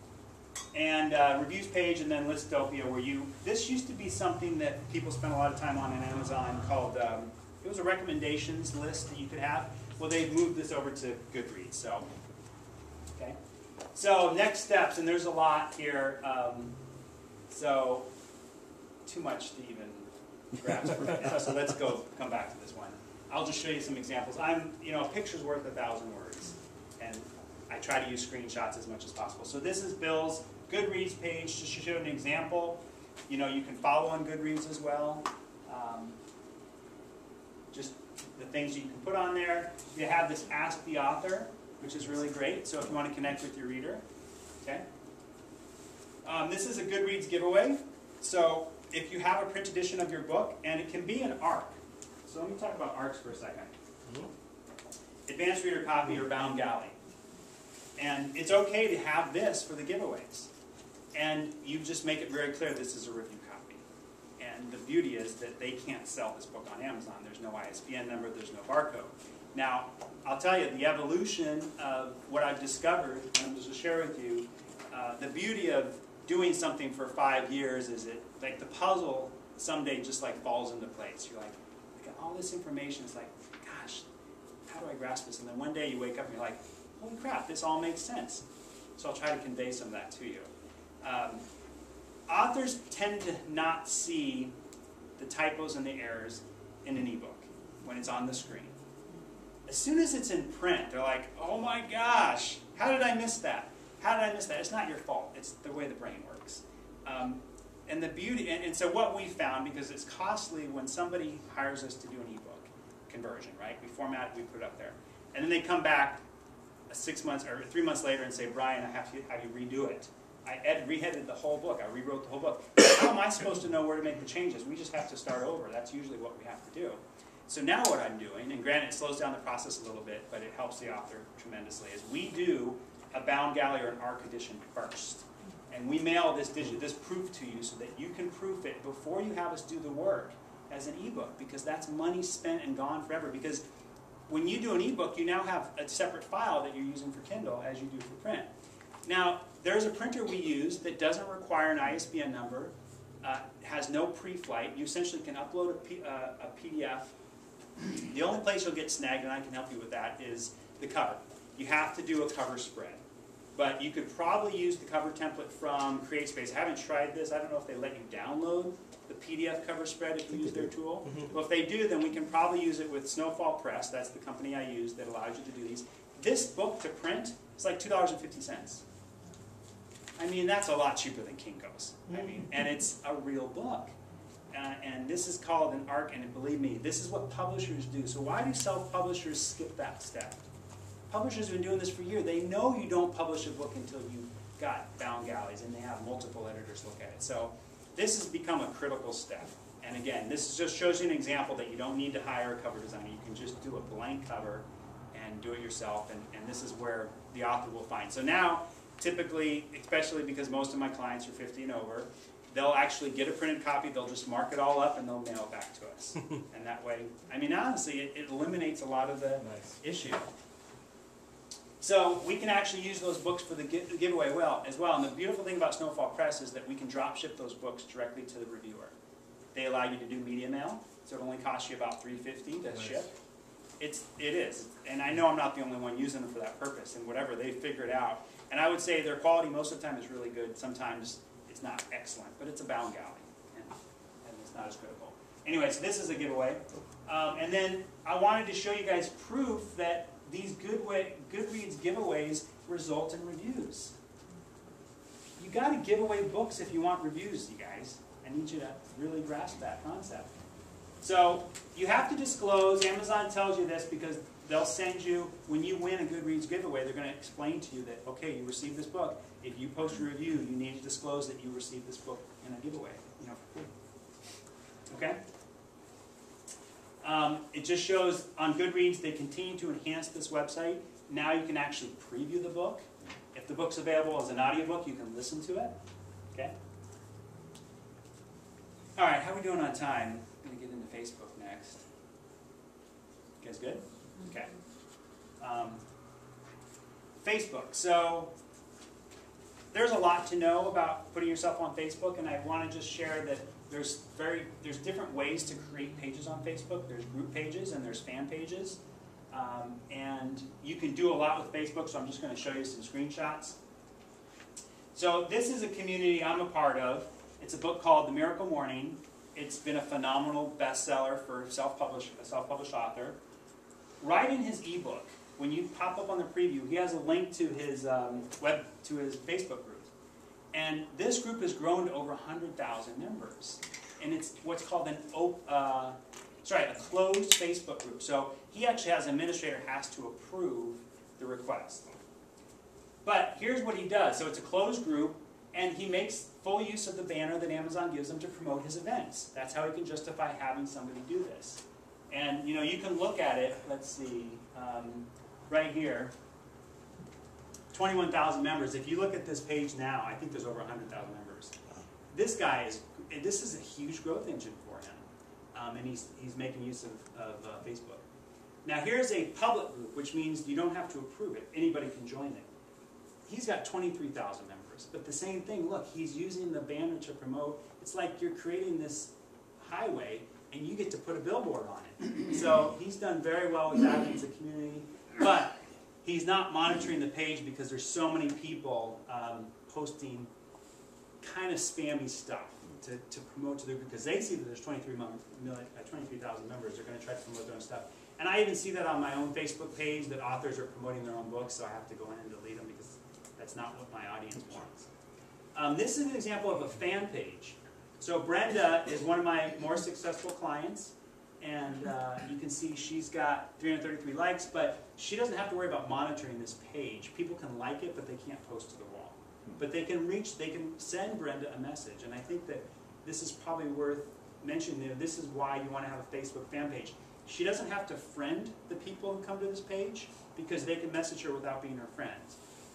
and uh, reviews page, and then Listopia, where you, this used to be something that people spent a lot of time on in Amazon called, um, it was a recommendations list that you could have. Well, they've moved this over to Goodreads, so, okay. So next steps, and there's a lot here, um, so too much to even grasp right now, so let's go, come back to this one. I'll just show you some examples. I'm, you know, a picture's worth a thousand words, and I try to use screenshots as much as possible. So this is Bill's Goodreads page, just to show an example. You know, you can follow on Goodreads as well. Um, just the things you can put on there. You have this Ask the Author, which is really great. So if you want to connect with your reader, okay. Um, this is a Goodreads giveaway. So if you have a print edition of your book, and it can be an ARC. So let me talk about ARCs for a second. Advanced Reader Copy or Bound Galley. And it's okay to have this for the giveaways. And you just make it very clear this is a review copy. And the beauty is that they can't sell this book on Amazon. There's no I S B N number, there's no barcode. Now, I'll tell you, the evolution of what I've discovered, and I'm just to share with you, uh, the beauty of doing something for five years is it, like the puzzle someday just like falls into place. You're like, I got all this information, it's like, gosh, how do I grasp this? And then one day you wake up and you're like, holy crap, this all makes sense. So I'll try to convey some of that to you. Um, authors tend to not see the typos and the errors in an ebook when it's on the screen. As soon as it's in print, they're like, oh my gosh, how did I miss that? How did I miss that? It's not your fault. It's the way the brain works. Um, and the beauty, and, and so what we found, because it's costly when somebody hires us to do an ebook conversion, right? We format it, we put it up there. And then they come back six months or three months later and say, Brian, I have to have you redo it. I ed re-edited the whole book. I rewrote the whole book. How am I supposed to know where to make the changes? We just have to start over. That's usually what we have to do. So now what I'm doing, and granted it slows down the process a little bit, but it helps the author tremendously, is we do a bound galley or an ARC edition first. And we mail this digit, this proof to you so that you can proof it before you have us do the work as an ebook, because that's money spent and gone forever. Because when you do an ebook, you now have a separate file that you're using for Kindle as you do for print. Now, there's a printer we use that doesn't require an I S B N number, uh, has no pre-flight. You essentially can upload a, P, uh, a P D F. The only place you'll get snagged, and I can help you with that, is the cover. You have to do a cover spread. But you could probably use the cover template from CreateSpace. I haven't tried this. I don't know if they let you download the P D F cover spread if you use their tool. Mm-hmm. Well, if they do, then we can probably use it with Snowfall Press. That's the company I use that allows you to do these. This book to print is like two dollars and fifty cents. I mean, that's a lot cheaper than Kinko's. I mean, and it's a real book. Uh, and this is called an ARC, and believe me, this is what publishers do. So why do self-publishers skip that step? Publishers have been doing this for years. They know you don't publish a book until you've got bound galleys, and they have multiple editors look at it. So this has become a critical step. And again, this just shows you an example that you don't need to hire a cover designer. You can just do a blank cover and do it yourself, and, and this is where the author will find. So now, typically, especially because most of my clients are fifty and over, they'll actually get a printed copy, they'll just mark it all up, and they'll mail it back to us. And that way, I mean, honestly, it, it eliminates a lot of the Nice. issue. So we can actually use those books for the gi giveaway well as well. And the beautiful thing about Snowfall Press is that we can drop ship those books directly to the reviewer. They allow you to do media mail, so it only costs you about three fifty to Nice. ship. It's it is, and I know I'm not the only one using them for that purpose. And whatever they figured out, and I would say their quality most of the time is really good. Sometimes it's not excellent, but it's a bound galley, and, and it's not as critical. Anyway, so this is a giveaway, um, and then I wanted to show you guys proof that these good way, Goodreads giveaways result in reviews. You got to give away books if you want reviews, you guys. I need you to really grasp that concept. So you have to disclose. Amazon tells you this because they'll send you, when you win a Goodreads giveaway, they're going to explain to you that, okay, you received this book. If you post a review, you need to disclose that you received this book in a giveaway, you know, for free. Okay? Um, it just shows on Goodreads they continue to enhance this website. Now you can actually preview the book. If the book's available as an audiobook, you can listen to it. Okay? All right, how are we doing on time? I'm going to get into Facebook next. You guys good? Okay. Um, Facebook. So there's a lot to know about putting yourself on Facebook, and I want to just share that there's very there's different ways to create pages on Facebook. There's group pages and there's fan pages, um, and you can do a lot with Facebook. So I'm just going to show you some screenshots. So this is a community I'm a part of. It's a book called The Miracle Morning. It's been a phenomenal bestseller for self-published a self-published author. Right in his ebook, when you pop up on the preview, he has a link to his um, web to his Facebook group. And this group has grown to over one hundred thousand members. And it's what's called an op uh, sorry, a closed Facebook group. So he actually has an administrator has to approve the request. But here's what he does. So it's a closed group, and he makes full use of the banner that Amazon gives him to promote his events. That's how he can justify having somebody do this. And you know, you can look at it, let's see, um, right here. twenty-one thousand members. If you look at this page now, I think there's over one hundred thousand members. This guy is, this is a huge growth engine for him. Um, and he's, he's making use of, of uh, Facebook. Now here's a public group, which means you don't have to approve it. Anybody can join it. He's got twenty-three thousand members. But the same thing, look, he's using the banner to promote. It's like you're creating this highway, and you get to put a billboard on it. So he's done very well with that as a community. But he's not monitoring the page because there's so many people um, posting kind of spammy stuff to, to promote to the group because they see that there's twenty-three thousand members. They're going to try to promote their own stuff. And I even see that on my own Facebook page that authors are promoting their own books, so I have to go in and delete them because that's not what my audience wants. Um, this is an example of a fan page. So Brenda is one of my more successful clients. And uh, you can see she's got three hundred thirty-three likes, but she doesn't have to worry about monitoring this page. People can like it, but they can't post to the wall. But they can reach, they can send Brenda a message. And I think that this is probably worth mentioning. You know, this is why you want to have a Facebook fan page. She doesn't have to friend the people who come to this page because they can message her without being her friends.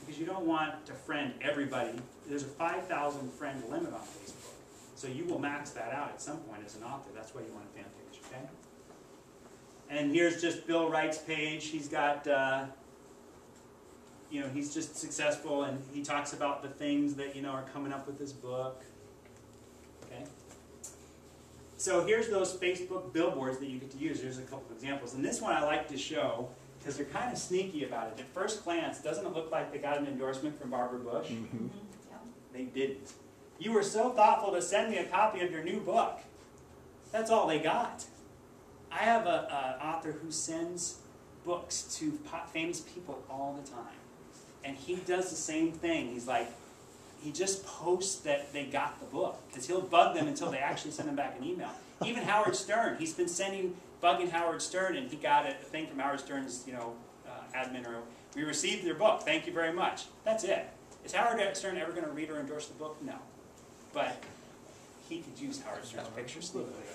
because you don't want to friend everybody. There's a five thousand friend limit on Facebook. So you will max that out at some point as an author. That's why you want a fan page, okay? And here's just Bill Wright's page. He's got, uh, you know, he's just successful, and he talks about the things that, you know, are coming up with his book. Okay? So here's those Facebook billboards that you get to use. Here's a couple of examples. And this one I like to show because they're kind of sneaky about it. At first glance, doesn't it look like they got an endorsement from Barbara Bush? Mm-hmm. Yeah. They didn't. You were so thoughtful to send me a copy of your new book. That's all they got. I have an author who sends books to po- famous people all the time. And he does the same thing. He's like, he just posts that they got the book. Because he'll bug them until they actually send him back an email. Even Howard Stern, he's been sending, bugging Howard Stern, and he got a thing from Howard Stern's, you know, uh, admin, or, we received your book, thank you very much. That's it. Is Howard Stern ever going to read or endorse the book? No. But he could use Howard Stern's pictures.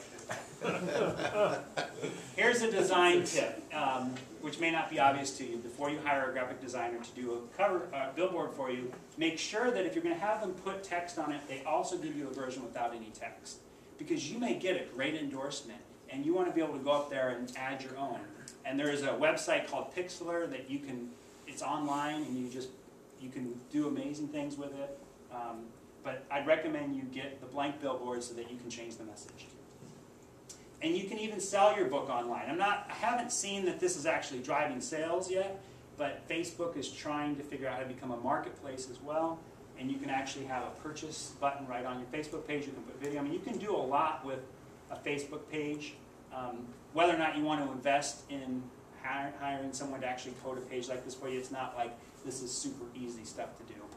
Here's a design tip, um, which may not be obvious to you. Before you hire a graphic designer to do a cover uh, billboard for you, make sure that if you're going to have them put text on it, they also give you a version without any text. Because you may get a great endorsement, and you want to be able to go up there and add your own. And there is a website called Pixlr that you can, it's online, and you just, you can do amazing things with it. Um, but I'd recommend you get the blank billboard so that you can change the message. And you can even sell your book online. I'm not, I haven't seen that this is actually driving sales yet, but Facebook is trying to figure out how to become a marketplace as well. And you can actually have a purchase button right on your Facebook page. You can put video. I mean, you can do a lot with a Facebook page. Um, whether or not you want to invest in hire, hiring someone to actually code a page like this for you, it's not like this is super easy stuff to do.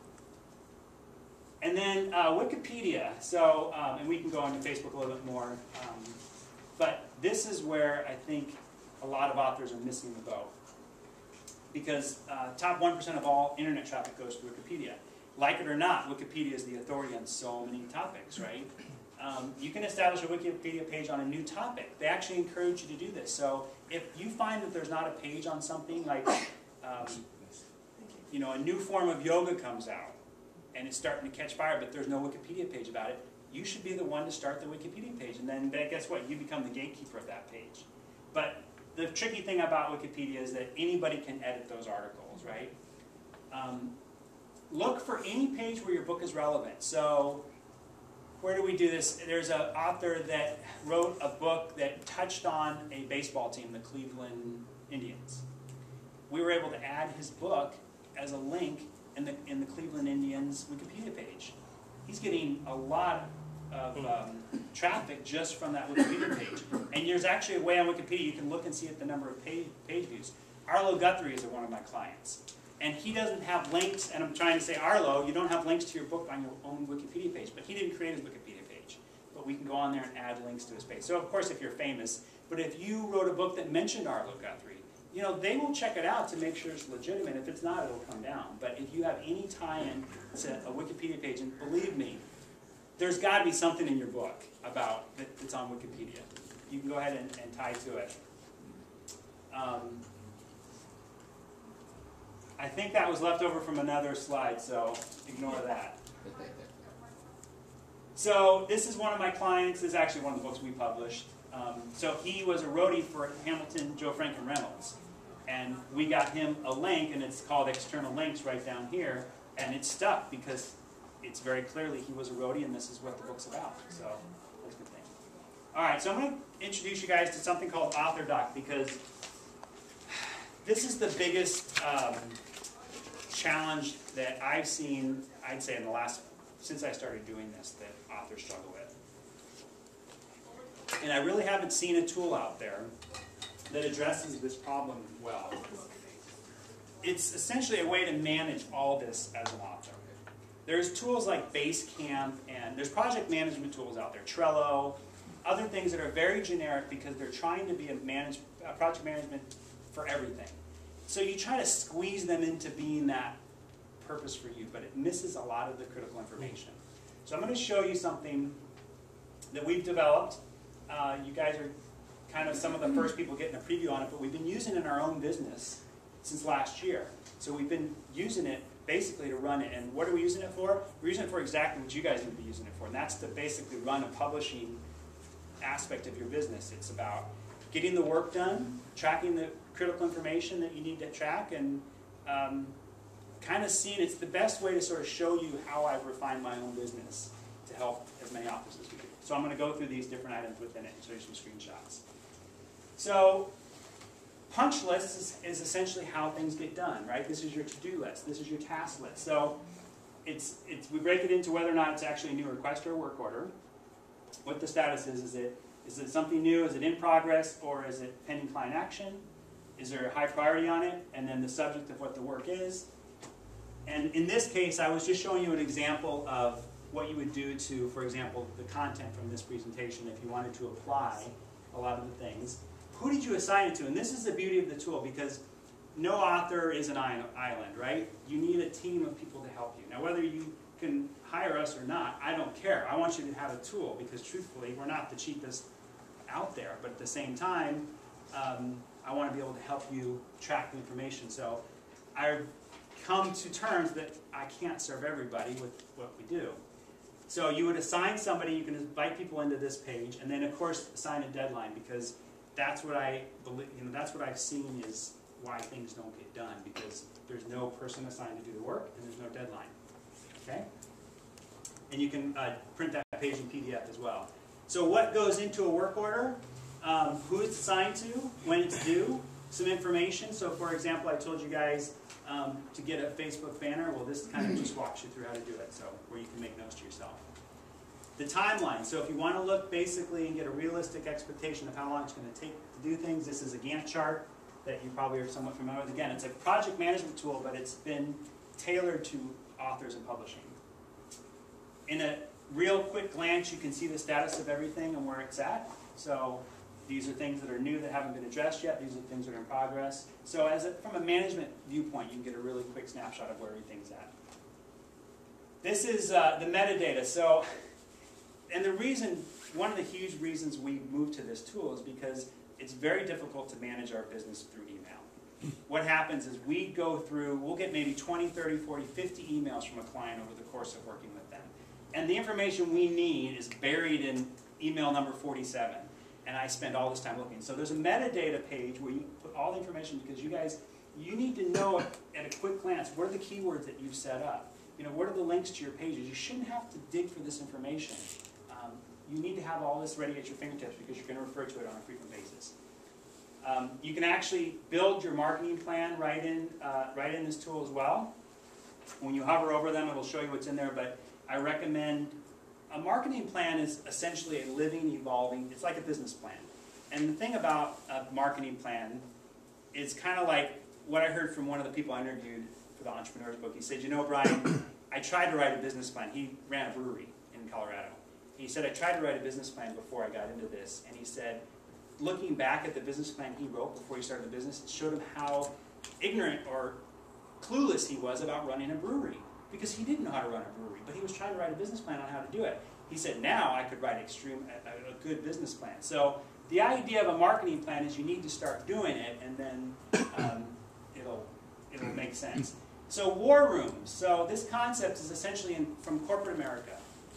And then uh, Wikipedia. So, um, and we can go into Facebook a little bit more. Um, but this is where I think a lot of authors are missing the boat. Because uh, top one percent of all internet traffic goes to Wikipedia. Like it or not, Wikipedia is the authority on so many topics, right? Um, you can establish a Wikipedia page on a new topic. They actually encourage you to do this. So if you find that there's not a page on something, like um, you know, a new form of yoga comes out, and it's starting to catch fire, but there's no Wikipedia page about it, you should be the one to start the Wikipedia page. And then guess what? You become the gatekeeper of that page. But the tricky thing about Wikipedia is that anybody can edit those articles, right? Um, look for any page where your book is relevant. So where do we do this? There's an author that wrote a book that touched on a baseball team, the Cleveland Indians. We were able to add his book as a link in the, in the Cleveland Indians Wikipedia page. He's getting a lot of um, traffic just from that Wikipedia page. And there's actually a way on Wikipedia you can look and see at the number of page, page views. Arlo Guthrie is one of my clients. And he doesn't have links, and I'm trying to say, Arlo, you don't have links to your book on your own Wikipedia page. But he didn't create his Wikipedia page. But we can go on there and add links to his page. So of course, if you're famous, but if you wrote a book that mentioned Arlo Guthrie, you know, they will check it out to make sure it's legitimate. If it's not, it'll come down. But if you have any tie-in to a Wikipedia page, and believe me, there's got to be something in your book about that, that's on Wikipedia. You can go ahead and, and tie to it. Um, I think that was left over from another slide, so ignore that. So this is one of my clients. This is actually one of the books we published. Um, so he was a roadie for Hamilton, Joe Franklin Reynolds. And we got him a link, and it's called External Links right down here. And it stuck because it's very clearly he was a roadie, and this is what the book's about. So that's a good thing. All right, so I'm going to introduce you guys to something called AuthorDoc, because this is the biggest um, challenge that I've seen, I'd say, in the last, since I started doing this, that authors struggle with. And I really haven't seen a tool out there that addresses this problem well. It's essentially a way to manage all this as an author. There's tools like Basecamp, and there's project management tools out there, Trello, other things that are very generic because they're trying to be a, manage, a project management for everything. So you try to squeeze them into being that purpose for you, but it misses a lot of the critical information. So I'm going to show you something that we've developed. Uh, you guys are kind of some of the first people getting a preview on it, but we've been using it in our own business since last year. So we've been using it basically to run it. And what are we using it for? We're using it for exactly what you guys would be using it for, and that's to basically run a publishing aspect of your business. It's about getting the work done, tracking the critical information that you need to track, and um, kind of seeing, it's the best way to sort of show you how I've refined my own business to help as many authors as we do. So I'm going to go through these different items within it and show you some screenshots. So punch list is, is essentially how things get done, right? This is your to-do list. This is your task list. So it's, it's, we break it into whether or not it's actually a new request or a work order. What the status is, is it, is it something new, is it in progress, or is it pending client action? Is there a high priority on it? And then the subject of what the work is. And in this case, I was just showing you an example of what you would do to, for example, the content from this presentation if you wanted to apply a lot of the things. Who did you assign it to? And this is the beauty of the tool, because no author is an island, right? You need a team of people to help you. Now, whether you can hire us or not, I don't care. I want you to have a tool, because truthfully, we're not the cheapest out there. But at the same time, um, I want to be able to help you track the information. So I've come to terms that I can't serve everybody with what we do. So you would assign somebody, you can invite people into this page, and then of course assign a deadline, because that's what I believe, you know, that's what I've seen is why things don't get done, because there's no person assigned to do the work and there's no deadline. Okay? And you can uh, print that page in P D F as well. So what goes into a work order? Um, who it's assigned to, when it's due, some information. So for example, I told you guys um, to get a Facebook banner. Well, this kind of just walks you through how to do it, so where you can make notes to yourself. The timeline. So if you want to look basically and get a realistic expectation of how long it's going to take to do things, this is a Gantt chart that you probably are somewhat familiar with. Again, it's a project management tool, but it's been tailored to authors and publishing. In a real quick glance, you can see the status of everything and where it's at. So these are things that are new that haven't been addressed yet. These are things that are in progress. So as a, from a management viewpoint, you can get a really quick snapshot of where everything's at. This is uh, the metadata. So, and the reason, one of the huge reasons we moved to this tool is because it's very difficult to manage our business through email. What happens is we go through, we'll get maybe twenty, thirty, forty, fifty emails from a client over the course of working with them. And the information we need is buried in email number forty-seven. And I spend all this time looking. So there's a metadata page where you put all the information, because you guys, you need to know at a quick glance, what are the keywords that you've set up? You know, what are the links to your pages? You shouldn't have to dig for this information. Um, you need to have all this ready at your fingertips, because you're going to refer to it on a frequent basis. Um, you can actually build your marketing plan right in, uh, right in this tool as well. When you hover over them, it'll show you what's in there, but I recommend, a marketing plan is essentially a living, evolving, it's like a business plan. And the thing about a marketing plan is kind of like what I heard from one of the people I interviewed for the Entrepreneur's Book. He said, you know, Brian, I tried to write a business plan. He ran a brewery in Colorado. He said, I tried to write a business plan before I got into this. And he said, looking back at the business plan he wrote before he started the business, it showed him how ignorant or clueless he was about running a brewery, because he didn't know how to run a brewery, but he was trying to write a business plan on how to do it. He said, now I could write extreme, a, a good business plan. So the idea of a marketing plan is you need to start doing it, and then um, it'll, it'll make sense. So war rooms. So this concept is essentially in, from corporate America.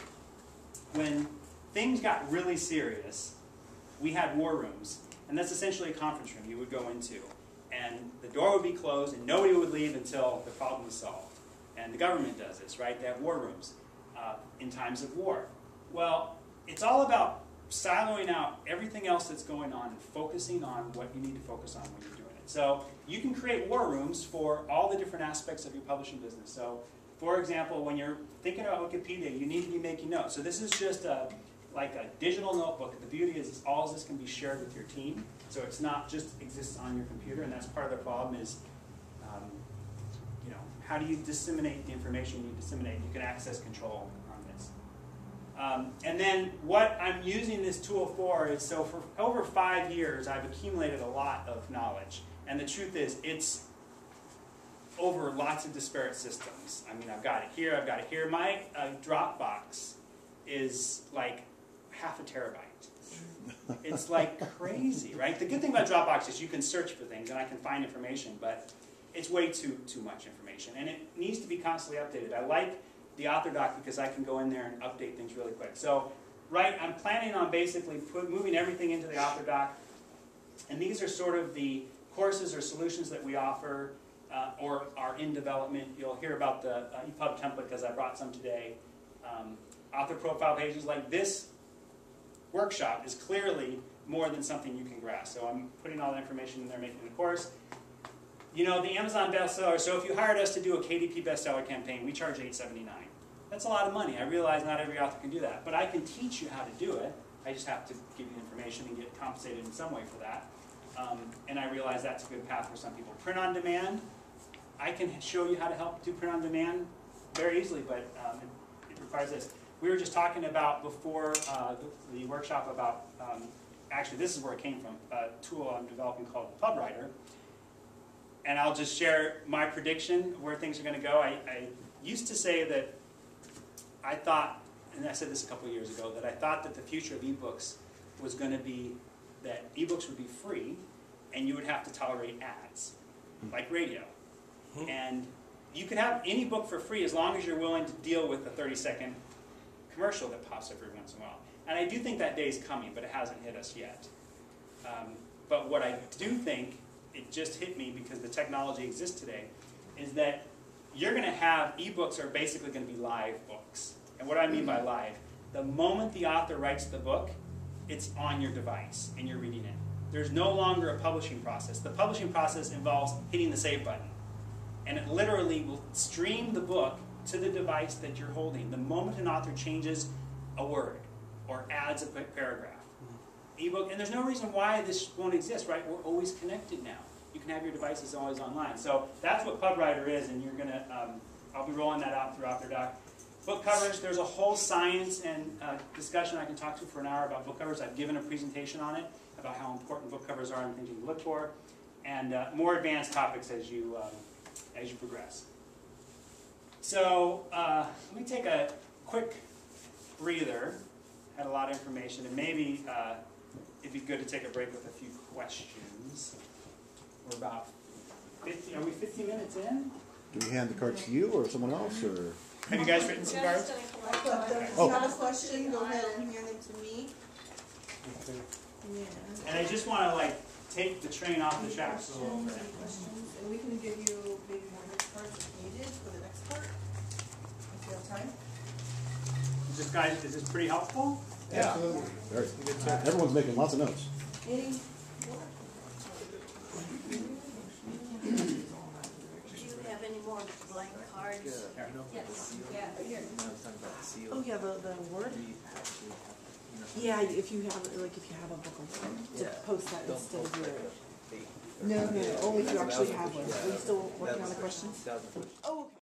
When things got really serious, we had war rooms, and that's essentially a conference room you would go into. And the door would be closed, and nobody would leave until the problem was solved. And the government does this, right? They have war rooms uh, in times of war. Well, it's all about siloing out everything else that's going on and focusing on what you need to focus on when you're doing it. So you can create war rooms for all the different aspects of your publishing business. So, for example, when you're thinking about Wikipedia, you need to be making notes. So this is just a, like a digital notebook. The beauty is all of this can be shared with your team. So it's not just exists on your computer, and that's part of the problem is, um, you know, how do you disseminate the information you disseminate? You can access control on this. Um, and then what I'm using this tool for is, so for over five years, I've accumulated a lot of knowledge. And the truth is, it's over lots of disparate systems. I mean, I've got it here, I've got it here. My uh, Dropbox is like half a terabyte. It's like crazy, right? The good thing about Dropbox is you can search for things, and I can find information, but it's way too, too much information, and it needs to be constantly updated. I like the author doc because I can go in there and update things really quick. So, right, I'm planning on basically put, moving everything into the author doc, and these are sort of the courses or solutions that we offer uh, or are in development. You'll hear about the uh, E P U B template because I brought some today. Um, author profile pages like this workshop is clearly more than something you can grasp. So I'm putting all the information in there, making the course. You know, the Amazon bestseller, so if you hired us to do a K D P bestseller campaign, we charge eight seventy-nine. That's a lot of money. I realize not every author can do that, but I can teach you how to do it. I just have to give you information and get compensated in some way for that. Um, and I realize that's a good path for some people. Print on demand, I can show you how to help do print on demand very easily, but um, it, it requires this. We were just talking about before uh, the, the workshop about, um, actually this is where it came from, a tool I'm developing called PubWriter. And I'll just share my prediction where things are going to go. I, I used to say that I thought, and I said this a couple of years ago, that I thought that the future of ebooks was going to be that ebooks would be free and you would have to tolerate ads, like radio. And you could have any book for free as long as you're willing to deal with the thirty second commercial that pops every once in a while. And I do think that day is coming, but it hasn't hit us yet. Um, but what I do think, it just hit me because the technology exists today, is that you're going to have, ebooks are basically going to be live books. And what do I mean by live? The moment the author writes the book, it's on your device and you're reading it. There's no longer a publishing process. The publishing process involves hitting the save button. And it literally will stream the book to the device that you're holding. The moment an author changes a word or adds a paragraph. Ebook, and there's no reason why this won't exist, right? We're always connected now. You can have your devices always online. So that's what PubWriter is, and you're gonna, um, I'll be rolling that out through AuthorDoc. Book covers, there's a whole science and uh, discussion I can talk to for an hour about book covers. I've given a presentation on it, about how important book covers are and things you can look for, and uh, more advanced topics as you, um, as you progress. So uh, let me take a quick breather. Had a lot of information, and maybe uh, it'd be good to take a break with a few questions. We're about fifty, are we fifty minutes in? Do we hand the cards to you or someone else, or? Have you guys written some cards? I put them, if Oh. you have a question, go ahead and hand them to me. Okay. Yeah. And I just want to like take the train off the tracks a little Questions, bit. any questions? And we can give you maybe more next cards if needed for the next part, if you have time. Is this guys, is this pretty helpful? Yeah. Very. Uh, everyone's making lots of notes. Any? Do you have any more blank cards? Here. Yes. Yeah, here. Oh yeah, the the word. Yeah, if you have like if you have a book on to post that instead of your. No, no, no. Only if you actually have one. Are you still working on the questions? Oh. Okay.